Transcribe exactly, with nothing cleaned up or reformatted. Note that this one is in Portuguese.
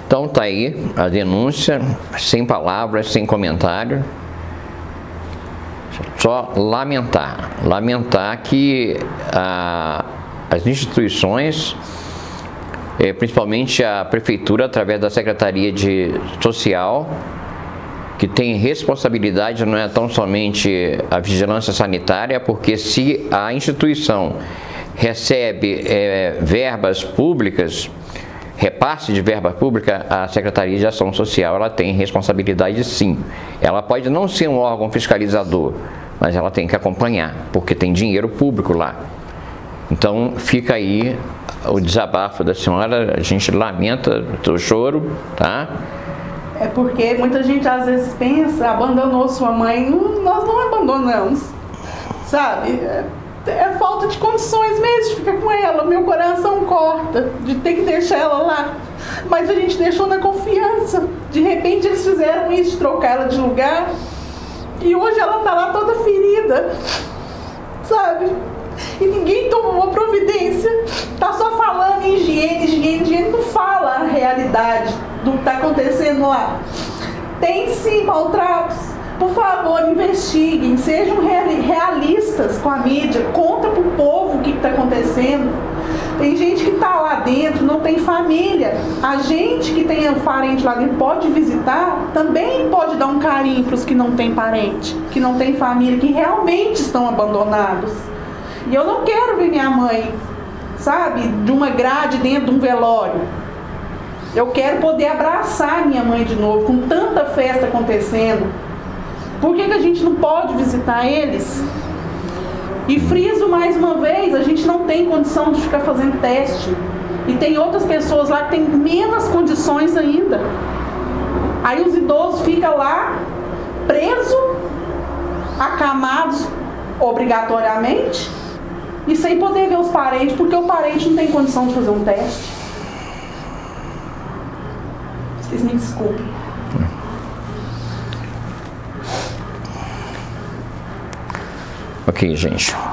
Então tá aí a denúncia, sem palavras, sem comentário. Só lamentar, lamentar que a, as instituições, é, principalmente a Prefeitura, através da Secretaria de Social, que tem responsabilidade, não é tão somente a vigilância sanitária, porque se a instituição recebe é, verbas públicas, repasse de verba pública, a Secretaria de Ação Social ela tem responsabilidade sim. Ela pode não ser um órgão fiscalizador, mas ela tem que acompanhar, porque tem dinheiro público lá. Então fica aí o desabafo da senhora, a gente lamenta o seu choro, tá? É porque muita gente às vezes pensa, abandonou sua mãe, não, nós não abandonamos, sabe? É, é falta de condições mesmo de ficar com ela, meu coração corta de ter que deixar ela lá, mas a gente deixou na confiança, de repente eles fizeram isso, de trocar ela de lugar, e hoje ela tá lá toda ferida, sabe? E ninguém tomou uma providência, tá só falando em higiene, higiene, higiene, não fala a realidade do que está acontecendo lá. Tem sim maltratos, por favor, investiguem, sejam realistas com a mídia, conta pro povo o que está acontecendo. Tem gente que está lá dentro, não tem família. A gente que tem um parente lá dentro pode visitar, também pode dar um carinho para os que não tem parente, que não tem família, que realmente estão abandonados. E eu não quero ver minha mãe, sabe, de uma grade dentro de um velório. Eu quero poder abraçar minha mãe de novo, com tanta festa acontecendo. Por que que a gente não pode visitar eles? E friso mais uma vez, a gente não tem condição de ficar fazendo teste. E tem outras pessoas lá que têm menos condições ainda. Aí os idosos ficam lá, presos, acamados obrigatoriamente, e sem poder ver os parentes, porque o parente não tem condição de fazer um teste. Vocês me desculpem. Ok, gente.